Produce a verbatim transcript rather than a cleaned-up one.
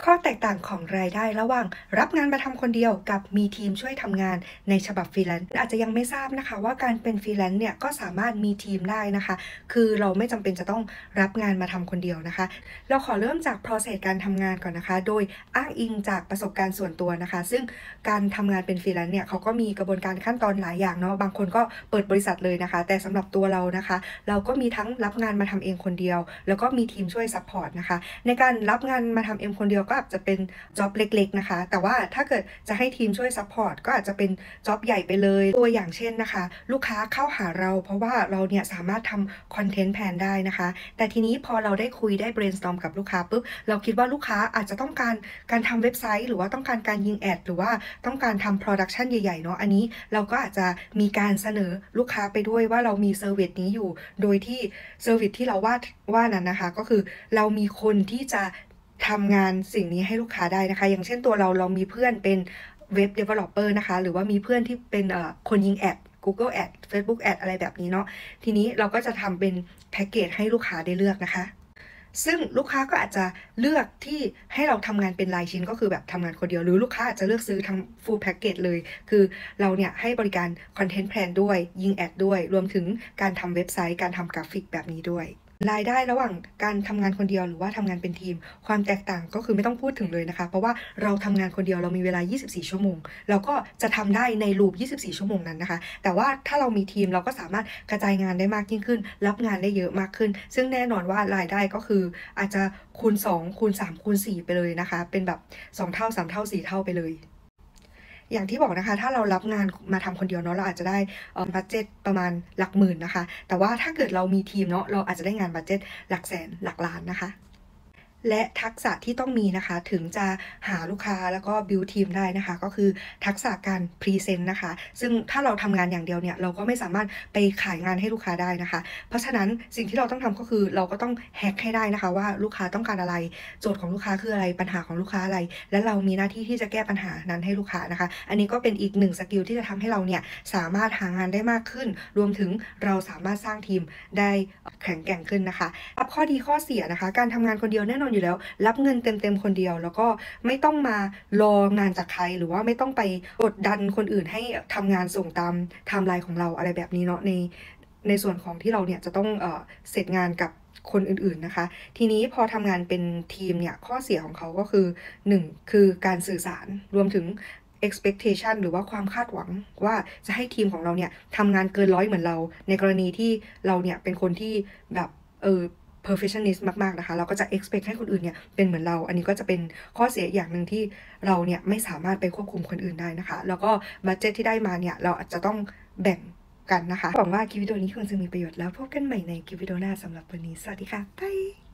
ข้อแตกต่างของรายได้ระหว่างรับงานมาทำคนเดียวกับมีทีมช่วยทำงานในฉบับ Freelance อาจจะยังไม่ทราบนะคะว่าการเป็น Freelance เนี่ยก็สามารถมีทีมได้นะคะคือเราไม่จำเป็นจะต้องรับงานมาทำคนเดียวนะคะเราขอเริ่มจาก process การทำงานก่อนนะคะโดยอ้างอิงจากประสบการณ์ส่วนตัวนะคะซึ่งการทำงานเป็น Freelance เนี่ยเขาก็มีกระบวนการขั้นตอนหลายอย่างเนาะบางคนก็เปิดบริษัทเลยนะคะแต่สำหรับตัวเรานะคะเราก็มีทั้งรับงานมาทำเองคนเดียวแล้วก็มีทีมช่วยซัพพอร์ตนะคะในการรับงานมาทำเองคนเดียวก็อาจจะเป็นจ็อบเล็กๆนะคะแต่ว่าถ้าเกิดจะให้ทีมช่วยซัพพอร์ตก็อาจจะเป็นจ็อบใหญ่ไปเลยตัวอย่างเช่นนะคะลูกค้าเข้าหาเราเพราะว่าเราเนี่ยสามารถทำคอนเทนต์แผนได้นะคะแต่ทีนี้พอเราได้คุยได้ brainstorm กับลูกค้าปุ๊บเราคิดว่าลูกค้าอาจจะต้องการการทำเว็บไซต์หรือว่าต้องการการยิงแอดหรือว่าต้องการทำ production ใหญ่ๆเนาะอันนี้เราก็อาจจะมีการเสนอลูกค้าไปด้วยว่าเรามีเซอร์วิสนี้อยู่โดยที่เซอร์วิสที่เราว่าว่านั้นนะคะก็คือเรามีคนที่จะทำงานสิ่งนี้ให้ลูกค้าได้นะคะอย่างเช่นตัวเราเรามีเพื่อนเป็นเว็บ developer นะคะหรือว่ามีเพื่อนที่เป็นเอ่อคนยิงแอด Google Ads Facebook Ads อะไรแบบนี้เนาะทีนี้เราก็จะทำเป็นแพ็กเกจให้ลูกค้าได้เลือกนะคะซึ่งลูกค้าก็อาจจะเลือกที่ให้เราทำงานเป็นรายชิ้นก็คือแบบทำงานคนเดียวหรือลูกค้าอาจจะเลือกซื้อทั้ง full package เลยคือเราเนี่ยให้บริการ content plan ด้วยยิงแอดด้วยรวมถึงการทำเว็บไซต์การทำกราฟิกแบบนี้ด้วยรายได้ระหว่างการทำงานคนเดียวหรือว่าทำงานเป็นทีมความแตกต่างก็คือไม่ต้องพูดถึงเลยนะคะเพราะว่าเราทำงานคนเดียวเรามีเวลายี่สิบสี่ชั่วโมงเราก็จะทำได้ในลูปยี่สิบสี่ชั่วโมงนั้นนะคะแต่ว่าถ้าเรามีทีมเราก็สามารถกระจายงานได้มากยิ่งขึ้นรับงานได้เยอะมากขึ้นซึ่งแน่นอนว่ารายได้ก็คืออาจจะคูณสองคูณสามคูณสี่ไปเลยนะคะเป็นแบบสองเท่าสามเท่าสี่เท่าไปเลยอย่างที่บอกนะคะถ้าเรารับงานมาทำคนเดียวเนาะเราอาจจะได้บัดเจ็ตประมาณหลักหมื่นนะคะแต่ว่าถ้าเกิดเรามีทีมเนาะเราอาจจะได้งานบัดเจ็ตหลักแสนหลักล้านนะคะและทักษะที่ต้องมีนะคะถึงจะหาลูกค้าแล้วก็บิวทีมได้นะคะก็คือทักษะการพรีเซนต์นะคะซึ่งถ้าเราทำงานอย่างเดียวเนี่ยเราก็ไม่สามารถไปขายงานให้ลูกค้าได้นะคะเพราะฉะนั้นสิ่งที่เราต้องทำก็คือเราก็ต้องแฮกให้ได้นะคะว่าลูกค้าต้องการอะไรโจทย์ของลูกค้าคืออะไรปัญหาของลูกค้าอะไรและเรามีหน้าที่ที่จะแก้ปัญหานั้นให้ลูกค้านะคะอันนี้ก็เป็นอีกหนึ่งสกิลที่จะทำให้เราเนี่ยสามารถหางานได้มากขึ้นรวมถึงเราสามารถสร้างทีมได้แข็งแกร่งขึ้นนะคะรับข้อดีข้อเสียนะคะการทำงานคนเดียวแน่นอนอยู่แล้วรับเงินเต็มๆคนเดียวแล้วก็ไม่ต้องมารองานจากใครหรือว่าไม่ต้องไปกดดันคนอื่นให้ทำงานส่งตามไทม์ไลน์ของเราอะไรแบบนี้เนาะในในส่วนของที่เราเนี่ยจะต้องเอ่อเสร็จงานกับคนอื่นๆนะคะทีนี้พอทำงานเป็นทีมเนี่ยข้อเสียของเขาก็คือหนึ่งคือการสื่อสารรวมถึง expectation หรือว่าความคาดหวังว่าจะให้ทีมของเราเนี่ยทำงานเกินร้อยเหมือนเราในกรณีที่เราเนี่ยเป็นคนที่แบบเออperfectionist มากๆนะคะเราก็จะ expect ให้คนอื่นเนี่ยเป็นเหมือนเราอันนี้ก็จะเป็นข้อเสียอย่างหนึ่งที่เราเนี่ยไม่สามารถไปควบคุมคนอื่นได้นะคะแล้วก็บัดเจ็ตที่ได้มาเนี่ยเราอาจจะต้องแบ่งกันนะคะหวังว่าคลิปวิดีโอนี้คงจะมีประโยชน์แล้วพบกันใหม่ในคลิปวิดีโอหน้าสำหรับวันนี้สวัสดีค่ะบาย